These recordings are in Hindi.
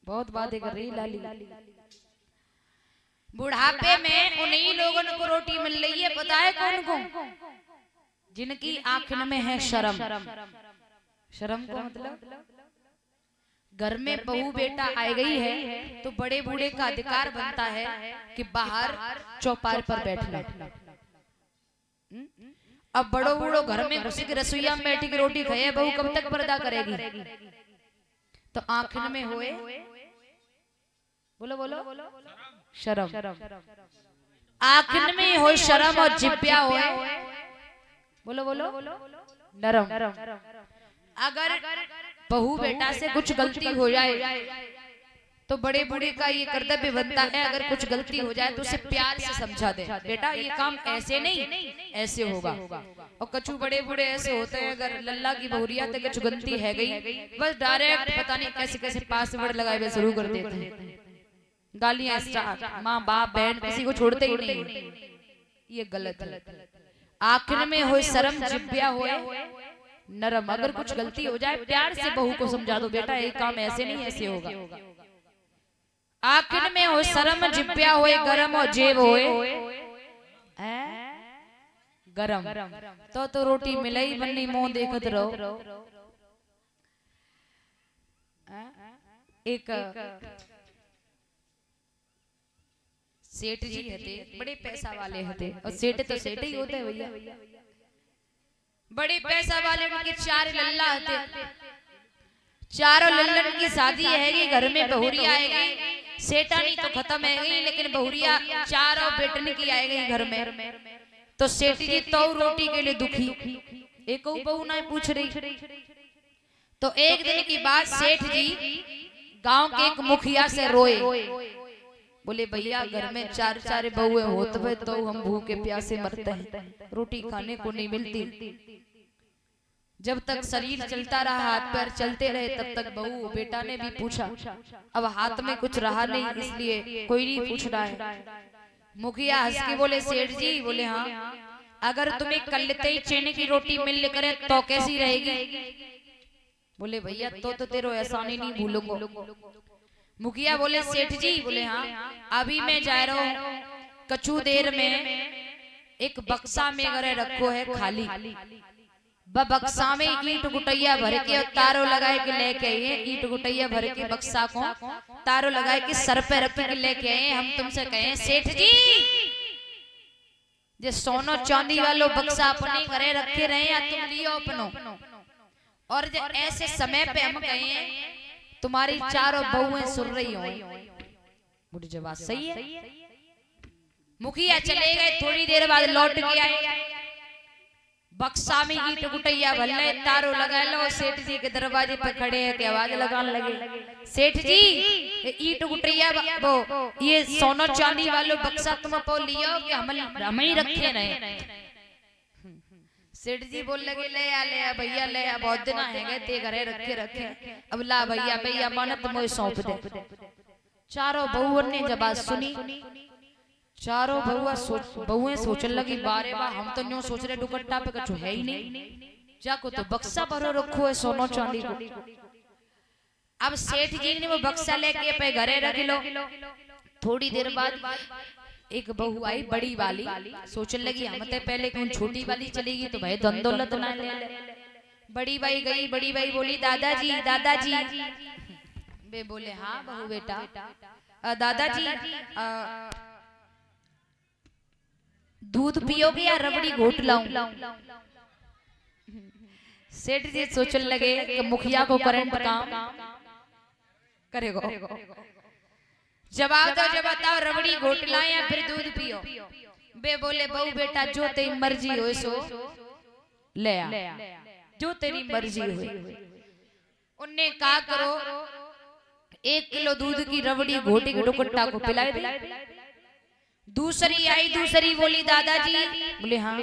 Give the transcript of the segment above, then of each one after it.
बहुत बातें कर रही लाली। बुढ़ापे में उन्हीं लोगों को रोटी मिल रही है, पता है कौन को? जिनकी आंखन में है शर्म। शर्म को मतलब घर में बहू बेटा आ गई है तो बड़े बूढ़े का अधिकार बनता है कि बाहर चौपाल पर बैठना। अब बड़ो बूढ़ो घर में घुस के रसोईया में बैठी की रोटी खाए, बहू कब तक पर्दा करेगी? तो आंखन में होए, बोलो बोलो, शर्म। आंखन में हो शर्म और जिब्या होए, बोलो बोलो, नरम। अगर बहू बेटा से कुछ गलती हो जाए तो बड़े बूढ़े का ये कर्तव्य बनता है, अगर कुछ गलती हो जाए तो उसे प्यार से समझा दे, बेटा ये काम ऐसे नहीं ऐसे होगा। और कछु बड़े बूढ़े ऐसे होते हैं, अगर लल्ला की बहुरिया तक कुछ गलती है गई, बस डायरेक्ट पता नहीं कैसे कैसे पासवर्ड लगाए हुए शुरू कर देते हैं, गालियां स्टार्ट, माँ बाप बहन किसी को छोड़ते ही नहीं। ये गलत है। आखिर में हो शर्म, जिब्या होए नरम। अगर कुछ गलती हो जाए प्यार से बहू को समझा दो, बेटा ये काम ऐसे नहीं ऐसे होगा। आखिर में हो शर्म, जिब्या होए गरम और जेब होए गरम। तो रोटी मिलाई बन्नी मुंह देखत रहो। एक सेठ जी हते, बड़े पैसा वाले हते, और सेठ तो सेठ ही होते हैं भैया, बड़े पैसा वाले। उनके 4 लल्ला हते, चारों लल्लन की शादी है, घर में बहुरिया आएगी। सेठानी तो खत्म है गई, लेकिन बहुरिया चारों बेटन की आएगी घर में। तो सेठ जी तो रोटी के लिए दुखी, एक बहू ना पूछ रही। तो एक दिन की बात, सेठ जी गांव के एक मुखिया से रोए, बोले भैया घर में 4 बहुएं होते हुए तो हम भूखे प्यासे मरते हैं, रोटी खाने को नहीं मिलती। जब तक शरीर चलता रहा, हाथ पैर चलते रहे, तब तक बहू बेटा ने भी पूछा। अब हाथ में कुछ रहा नहीं, इसलिए कोई नहीं पूछ रहा है। मुखिया हंस के बोले, सेठ जी, बोले हाँ, अगर तुम्हें कलते ही चने की रोटी मिल करे तो कैसी रहेगी? बोले भैया तो तेरो एहसान नहीं भूलूंगा। मुखिया बोले, सेठ जी, बोले हाँ, अभी मैं जा रहा हूँ, कछु देर में एक बक्सा में घरे रखो है खाली, बक्सा में ईंट गुटैया भर के और तारो लगाए के लेके आए। ईंट गुटैया भर के बक्सा को तारो लगाए के सर पे रख के लेके आए। हम तुमसे कहें सेठ जी, जे सोनो चांदी वालो बक्सा अपने घरे रखे रहे या तुम लियो अपनो, और जे ऐसे समय पे हम कहें तुम्हारी 4 बहुएं सुन रही हो, मुझे जवाब सही है। मुखिया चले गए, थोड़ी देर बाद लौट के आए, बक्सा में ईंट गुटैया भल्ले तारो लगा लो। सेठ जी के दरवाजे पर खड़े हैं कि आवाज लगाने लगे, सेठ जी ईंट गुटैया वो ये सोना चांदी वालो बक्सा तुम पो लियो कि हम ही रखे रहे? सेठ जी बोल लगे, ले आ भैया ले आ, बहुत दिन है ते घरे रखे, अब ला भैया भैया मानत मोए सौंप दे। चारों बहुओं ने जब बात सुनी, चारों बहुएं सोचने लगी, बारे बा हम तो न्यों सोच रहे दुपट्टा पे कछु है ही नहीं, जाको तो बक्सा भरो रखो है सोनो चांदी को। अब सेठ जी ने वो बक्सा लेके पे घरे रख लो। थोड़ी देर बाद एक बहू आई बड़ी वाली, सोचने लगी हम तो पहले कौन छोटी वाली चलेगी तो भाई धन दौलत ना ले। बड़ी बाई गई, बड़ी बाई बोली, दादाजी दादाजी। वे बोले हाँ बहू बेटा, दादाजी दूध पियोगे या रबड़ी घोट लाऊं? सेठ जी सोचने लगे कि मुखिया को करंट काम करेगा। जवाब दो, जब बताओ रबड़ी घोट लाएं या फिर दूध पियो? बे बोले बहू बेटा जो तेरी मर्जी हो सो ले आ, जो तेरी मर्जी हो। उनने कहा करो 1 किलो दूध की रबड़ी घोटी के दुपट्टा को पिलाए दे। दूसरी आई, दूसरी बोली दादाजी, बोले हाँ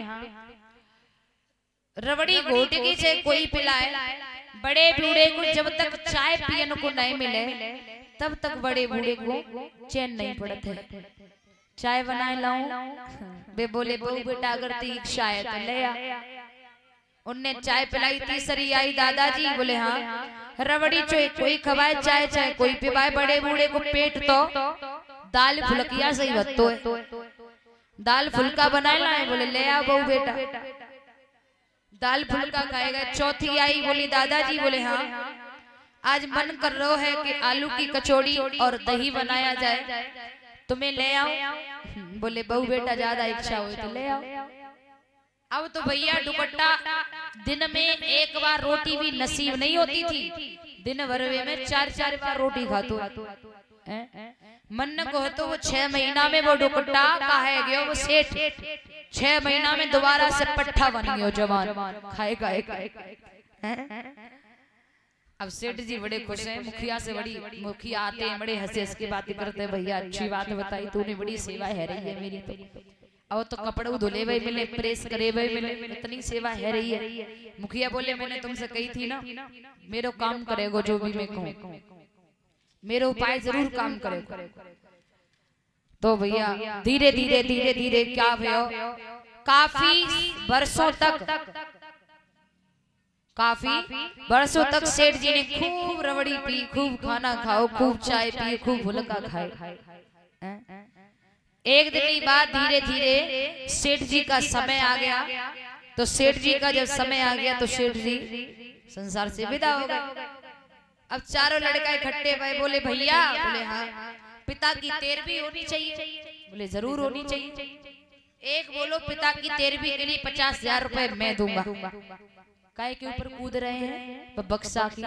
रबड़ी घोटकी से कोई पिलाए, बड़े बूढ़े को जब तक चाय पियन को नहीं मिले तब तक बड़े बूढ़े को चैन नहीं पड़ता है। चाय बनाए लाऊं? वे बोले बहू बेटा अगर ती इच्छा है तो ले आ। उनने चाय पिलाई, तीसरी आई दादाजी, बोले हाँ। रबड़ी चोई कोई खवाए चाय चाय, कोई पिवाए बड़े बूढ़े को पेट तो दाल फुलकिया सही बत्तो है, दाल फुल्का बनाए लाए, बोले ले आओ बहू बेटा, दाल फुल्का खाएगा। चौथी आई, बोली दादाजी, बोले हाँ आज मन कर रहा है कि आलू की कचौड़ी और दही बनाया जाए, तुम्हें ले आओ। बोले बहू बेटा ज्यादा इच्छा हो तो ले आओ। अब तो भैया दुपट्टा दिन में एक बार रोटी भी नसीब नहीं होती थी, दिन भर में 4-4 बार रोटी खातो। मन को तो वो 6 महीना में वो दुपट्टा कहा गया, वो सेठ 6 महीना में दोबारा से पट्टा बन गयो जवान, खाए खाए। अब सेठ जी बड़े खुश हैं, मुखिया से बड़ी मुखिया आते हैं, बड़े हंसे हंस की बातें करते हैं, भैया अच्छी बात बताई तूने, बड़ी सेवा है रही है मेरी तो। अब तो कपड़े धुले हुए मिले, प्रेस करे हुए मिले, इतनी सेवा है रही है। मुखिया बोले मैंने तुमसे कही थी ना मेरा काम करेगो, जो भी मैं कहूँ मेरे उपाय जरूर काम करेगो। तो भैया धीरे धीरे धीरे धीरे क्या हुआ, काफी वर्षों तक सेठ जी ने खूब रबड़ी पी, खूब खाना खाओ, खूब चाय पी, खूब फुल्का खाए। एक दिन की बात, धीरे धीरे सेठ जी का समय आ गया। तो सेठ जी का जब समय आ गया तो सेठ जी संसार से विदा हो गए। अब चारों लड़का इकट्ठे भाई, बोले भैया, बोले हाँ पिता की तेरहवीं होनी चाहिए, बोले जरूर होनी चाहिए। एक बोलो पिता की तेरहवीं के लिए 50,000 रुपए मैं दूंगा। काय के ऊपर कूद रहे हैं, बक्सा की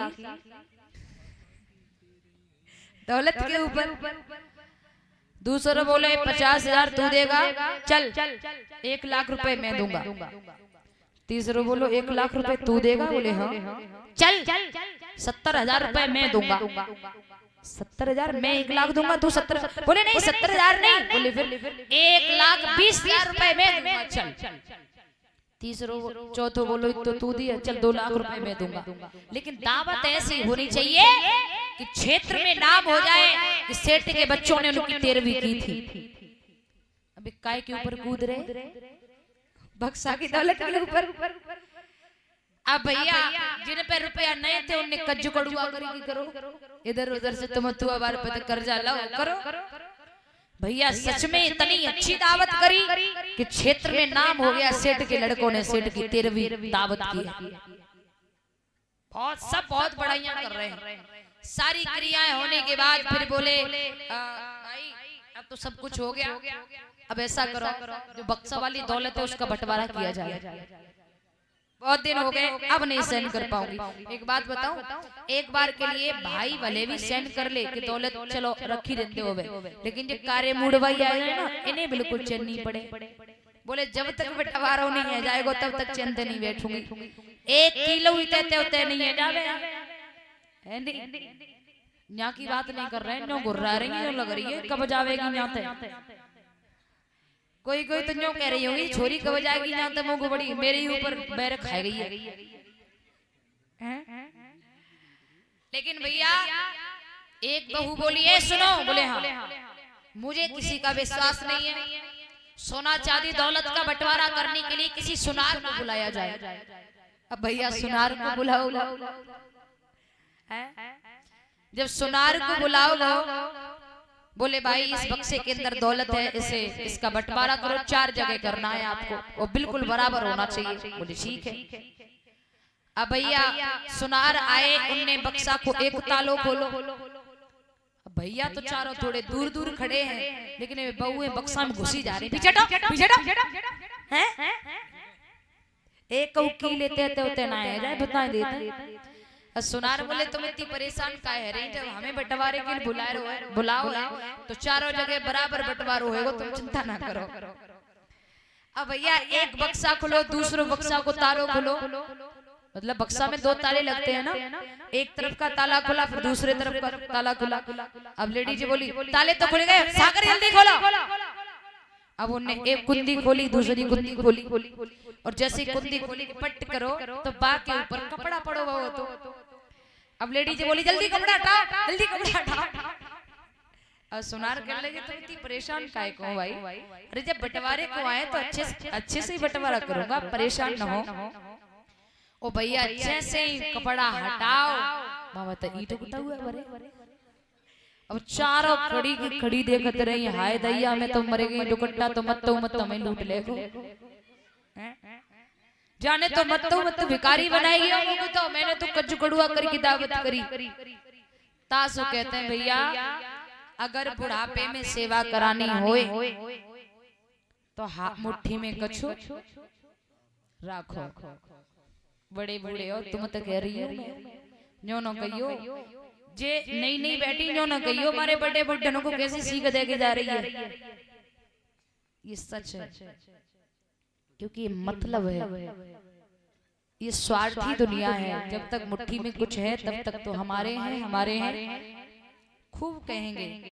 दौलत के ऊपर। दूसरा बोले 50,000 तू देगा, चल 1 लाख रुपए मैं दूंगा। तीसरा बोलो 1 लाख रुपए तू देगा, बोले हाँ, चल 70,000 रुपए मैं दूंगा। 70,000 मैं 1 लाख दूंगा, तू 70, बोले नहीं 70,000 नहीं, बोले फिर 1,20,000 रुपए मैं दूंगा, चल। तीसरो चौथो बोलो तो तू दिया, चल 2 लाख रुपए मैं दूंगा। लेकिन दावत ऐसी होनी चाहिए कि क्षेत्र में नाम हो जाए कि सेठ के बच्चों ने उनकी 13वीं की थी। अभी काय के ऊपर कूद रहे, बक्सा की दौलत के ऊपर। अब भैया जिन पे रुपया नहीं थे उनने कज्जू कड़ुआ करो, इधर उधर से तुम बार पे कर्जा लो करो। भैया सच में इतनी अच्छी दावत करी कि क्षेत्र में नाम हो गया, सेठ के लड़कों ने सेठ की 13वीं दावत की है। बहुत बड़ाइयां कर रहे हैं। सारी क्रियाएं होने के बाद फिर बोले भाई अब तो सब कुछ हो गया, अब ऐसा करो जो बक्सा वाली दौलत है उसका बंटवारा किया जाए। बहुत दिन हो गए, अब नहीं सहन कर पाऊंगी। एक बात बताऊं, एक बार के लिए भाई भले भी सहन कर ले कि दौलत चलो रखी रहते हो, लेकिन जो कार्य मूडवाई आए ना इन्हें बिल्कुल चैन नहीं पड़े। बोले जब तक बंटवारा नहीं है जाएगा तब तक चैन नहीं बैठूंगी। 1 किलो होते नहीं है जावे है नहीं, यहाँ की बात नहीं कर रहे हैं, गुर्रा रही है, लग रही है कब जावेगी यहाँ। कोई तो न्यों कह रही होगी छोरी कब जाएगी यहाँ तक, मुंह बड़ी मेरे ऊपर बैर खाई गई है। लेकिन भैया एक बहू बोली है सुनो, बोले हाँ मुझे किसी का विश्वास नहीं है, सोना चांदी दौलत का बंटवारा करने के लिए किसी सुनार को बुलाया जाए। अब भैया सुनार को बुलाओ, जब सुनार को बुलाओ बोले भाई इस बक्से के अंदर दौलत है, इसे इसका बंटवारा करो, 4 जगह करना है आपको और बिल्कुल बराबर होना चाहिए। बोले ठीक है। अब भैया सुनार आए, उनने बक्सा को एक तालो खोलो। भैया तो चारों थोड़े दूर दूर खड़े हैं, लेकिन बहुएं बक्सा में घुसी जा रही, पीछे हैं एक की लेते होते ना है जाए बता देते। सुनार बोले तुम इतनी परेशान काहे रही, जब हमें बंटवारे के लिए बुलाओ तो चारों जगह बराबर बंटवारो होगा, तुम चिंता ना करो। अब भैया एक बक्सा खोलो, दूसरे बक्सा को तालो खोलो, मतलब बक्सा में 2 ताले लगते हैं ना, एक तरफ का ताला खोला फिर दूसरे तरफ का ताला खोला। अब लेडी जी बोली ताले तो खुल गए, सागर जल्दी खोलो। अब उनने एक कुंडी खोली, दूसरी कुंडी खोली, और जैसे कुंडी खोली पट करो तो बाग के ऊपर कपड़ा पड़ो वो तो। अब लेडी जी बोली जल्दी कपड़ा हटाओ, जल्दी कपड़ा हटाओ। अब सुनार कहने लगे तुम इतनी परेशान काहे को भाई, अरे जब बंटवारे को आए तो अच्छे से ही बंटवारा करूंगा, परेशान न हो। ओ भैया जैसे ही कपड़ा हटाओ मामा तो ईट गुता हुआ बरे। अब चारों खड़ी की खड़ी देखत रही, हाय दैया मैं तो मरे गई, दुकट्टा तो मत मैं लूट ले को जाने तो मत भिखारी बनाई है तो मैंने तो कच्चू कड़ुआ करी की दावत करी। तासु कहते हैं भैया अगर बुढ़ापे में सेवा करानी होए तो मुट्ठी में कछु राखो। बड़े बूढ़े हो तुम तो कह रही हो न्यो न कहियो, जे नहीं बैठी न्यो न कहियो, हमारे बड़े बुढ़नों को कैसे सीख दे के जा रही है। ये सच है क्योंकि मतलब है ये स्वार्थी दुनिया है। जब तक मुट्ठी में कुछ है तब तक तो हमारे हैं खूब कहेंगे।